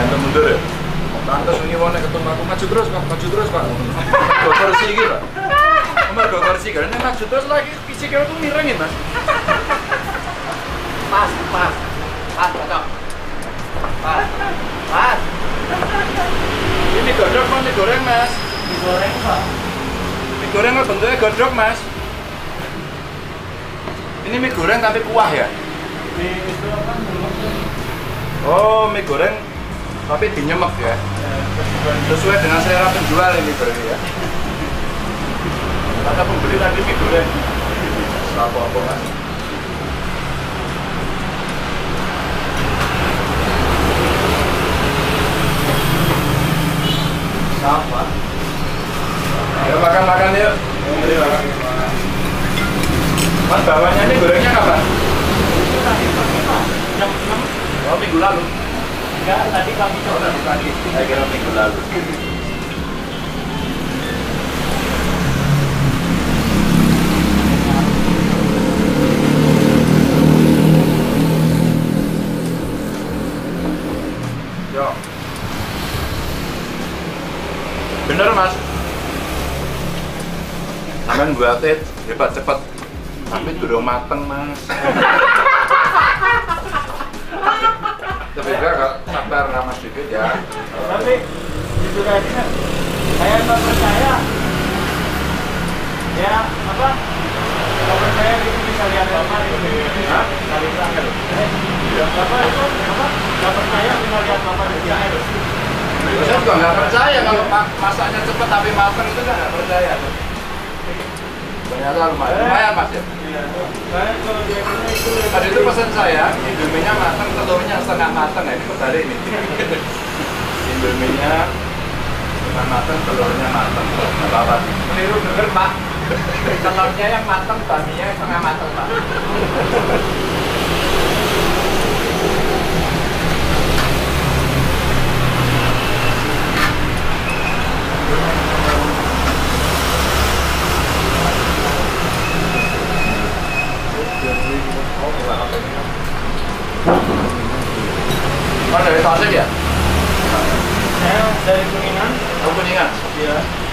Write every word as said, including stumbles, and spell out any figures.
Bantu mundur ya. Tante sunyi wane ketemu aku maju terus Pak, maju terus Pak. Go kursi iki Pak. Nomor go kursi karena maju terus lagi fisiknya tuh mirengin Mas. Pas, pas. Pas, cocok. Pas. Pas. Ini godrok mau mie goreng Mas. Digoreng, Pak. Mie goreng kok bentuknya godrok Mas. Ini mie goreng tapi kuah ya? Di itu apa? Oh, mie goreng tapi dinyemek ya? Sesuai dengan selera penjual ini berarti ya? Ada pembeli tadi mie goreng. Apa-apa Mas? Sama. Ayo makan-makan yuk. Ayo makan. Mas bawahnya ini gorengnya kapan? Itu tadi pagi, Pak. Jam enam. Oh, minggu lalu. Enggak, tadi kami Oh, coba. nanti pagi. Saya kira minggu lalu. Yo. Bener Mas. Sampean buatnya hebat cepet. Tapi durung mateng Mas. Tapi enggak kok, sabar sama sedikit ya. Tapi jujur aja, saya nggak percaya. Ya apa? Nggak percaya itu bisa lihat bapak itu. Hah? Kali terakhir. Eh, bapak itu apa? Nggak percaya bisa lihat bapak di air. Saya juga nggak percaya kalau ma- masaknya cepet tapi mateng itu kan nggak percaya. Ternyata lumayan, lumayan Mas ya. Iya. Saya kalau dia punya itu. Tadi itu pesan saya, indominya mateng, telurnya setengah mateng. Nah, ini kebalik nih. Indominya setengah mateng, telurnya mateng. Nggak apa-apa. Keliru bener Pak. Telurnya yang matang, baminya yang setengah matang Pak. Oh, dari Tasik ya? Saya dari Kuningan. Oh, Kuningan? Iya.